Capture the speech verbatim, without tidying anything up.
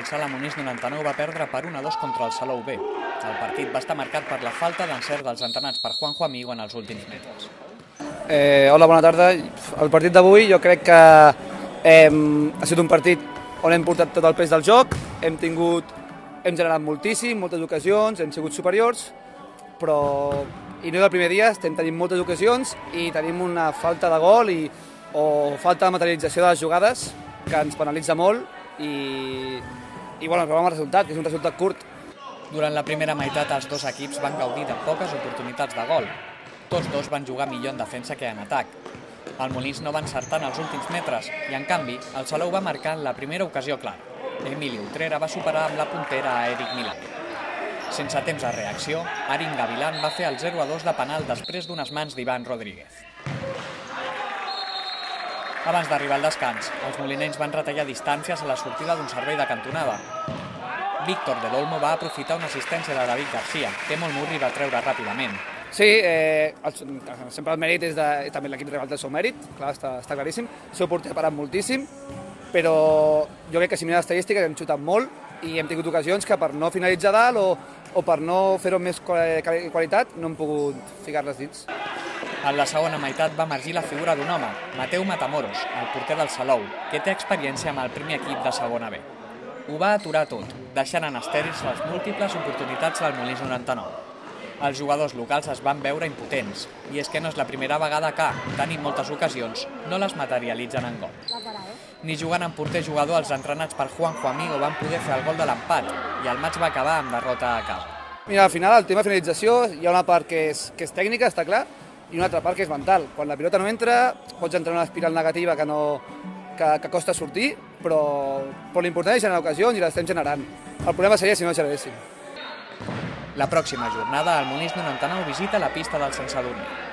el Sala Monís noranta-nou va perdre per un a dos contra el Salou B. El partit va estar marcat per la falta d'encert dels entrenats per Juanjo Amigo en els últims metres. Eh, hola, bona tarda. El partit d'avui jo crec que eh, ha estat un partit on hem portat tot el pes del joc, hem tingut, hem generat moltíssim, moltes ocasions, hem sigut superiors, però i no és el primer dia, estem tenint moltes ocasions i tenim una falta de gol i, o falta de materialització de les jugades que ens penalitza molt i, i bueno, trobem el resultat, que és un resultat curt. Durant la primera meitat els dos equips van gaudir de poques oportunitats de gol. Tots dos van jugar millor en defensa que en atac. El Molins no va encertar en els últims metres i, en canvi, el Salou va marcar en la primera ocasió clara. Emili Utrera va superar amb la puntera a Eric Milán. Sense temps de reacció, Arin Gavilán va fer el zero a dos de penal després d'unes mans d'Ivan Rodríguez. Abans d'arribar al descans, els molinencs van retallar distàncies a la sortida d'un servei de cantonada. Víctor Del Olmo va aprofitar una assistència de David García, que molt Murri va treure ràpidament. Sí, eh, el, sempre el mèrit és de, també l'equip rival del seu mèrit, clar, està, està claríssim. El seu porter ha parat moltíssim, però jo crec que si mirem l'estadística hem xutat molt i hem tingut ocasions que per no finalitzar dalt o, o per no fer-ho amb més qualitat no hem pogut ficar-les dins. En la segona meitat va emergir la figura d'un home, Mateu Matamoros, el porter del Salou, que té experiència amb el primer equip de segona B. Ho va aturar tot, deixant en estèrils les múltiples oportunitats del Molins noranta-nou. Els jugadors locals es van veure impotents, i és que no és la primera vegada que, tenint moltes ocasions, no les materialitzen en gol. Ni jugant amb porter jugador, els entrenats per Juanjo Amigo van poder fer el gol de l'empat, i el maig va acabar amb derrota a casa. Mira, al final, el tema de finalització, hi ha una part que és, que és tècnica, està clar, i una altra part que és mental. Quan la pilota no entra, pots entrar en una espiral negativa que, no, que, que costa sortir, però, però l'important és generar ocasions i les estem generant. El problema seria si no les generéssim. La pròxima jornada, el Molins noranta-nou visita la pista del Sant Sadurní.